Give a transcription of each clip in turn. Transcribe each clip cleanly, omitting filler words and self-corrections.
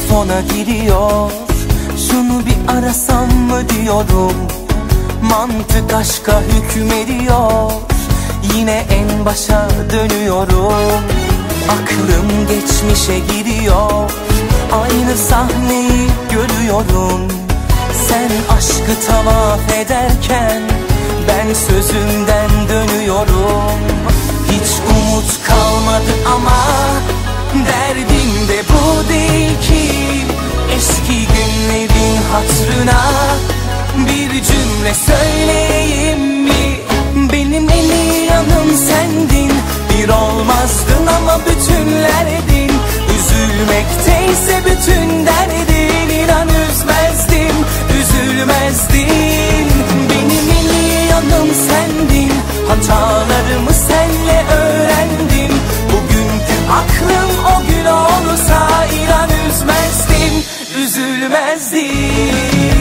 telefona giriyor. Şunu bir arasam mı diyorum. Mantık aşka hükmediyor. Yine en başa dönüyorum. Aklım geçmişe gidiyor. Aynı sahneyi görüyorum. Sen aşkı tavaf ederken ben sözümden dönüyorum. Hiç umut kalmadı ama derdim de bu değil ki. Eski günlerin hatırına bir cümle söyleyeyim mi? Benim en iyi yanım sendin. Bir olmazdın ama bütünlerdin. Üzülmekteyse bütün derdin. İnan üzmezdim, üzülmezdin. Benim en iyi yanım sendin. Hatalarımı senle öğrendim. Bugünkü aklım o gün olsa inan üzmezdim, üzülmezdim.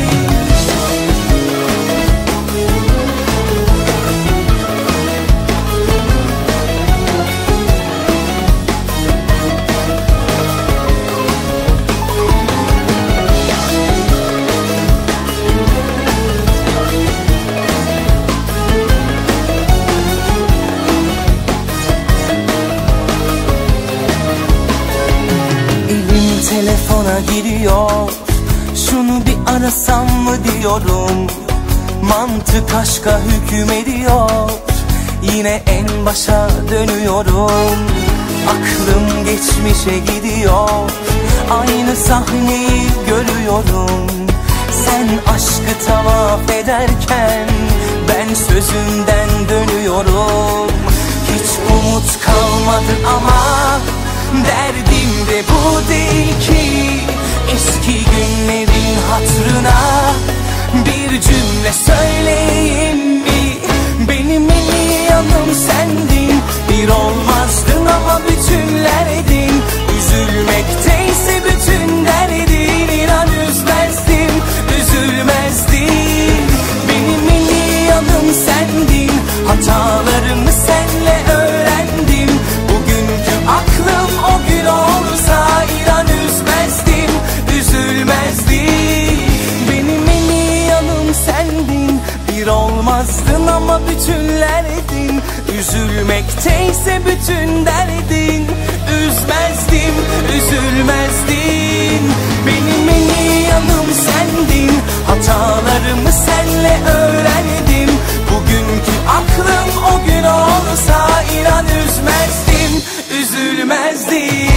Telefona giriyor. Şunu bir arasam mı diyorum. Mantık aşka hükmediyor. Yine en başa dönüyorum. Aklım geçmişe gidiyor. Aynı sahneyi görüyorum. Sen aşkı tavaf ederken ben sözümden dönüyorum. Hiç umut kalmadı ama derdim de bu değil ki. Eski günlerin hatırına bir cümle söyleyeyim mi? Benim en iyi yanım sendin. Bir olmazdın ama bütünlerdin. Üzülmekteyse bütün derdin. İnan üzmezdim, üzülmezdin. Benim en iyi yanım sendin. Hatalarımı senle öğrendim. Bugünkü aklım o gün olsa inan üzmezdim, üzülmezdim. Benim en iyi yanım sendin. Bir olmazdın ama bütünlerdin. Üzülmekteyse bütün derdin. Üzmezdim, üzülmezdin. Benim en iyi yanım sendin. Hatalarımı senle öğrendim. Bugünkü aklım o gün olsa inan üzmezdim, üzülmezdim.